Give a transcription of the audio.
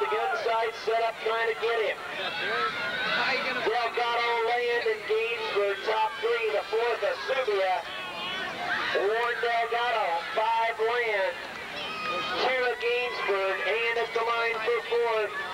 the gun sight set up trying to get him. Delgado, Land, and Gainsford, top three. The fourth, Asubia. Warren Delgado, 5 Land. 2 Gainsford, and at the line for fourth.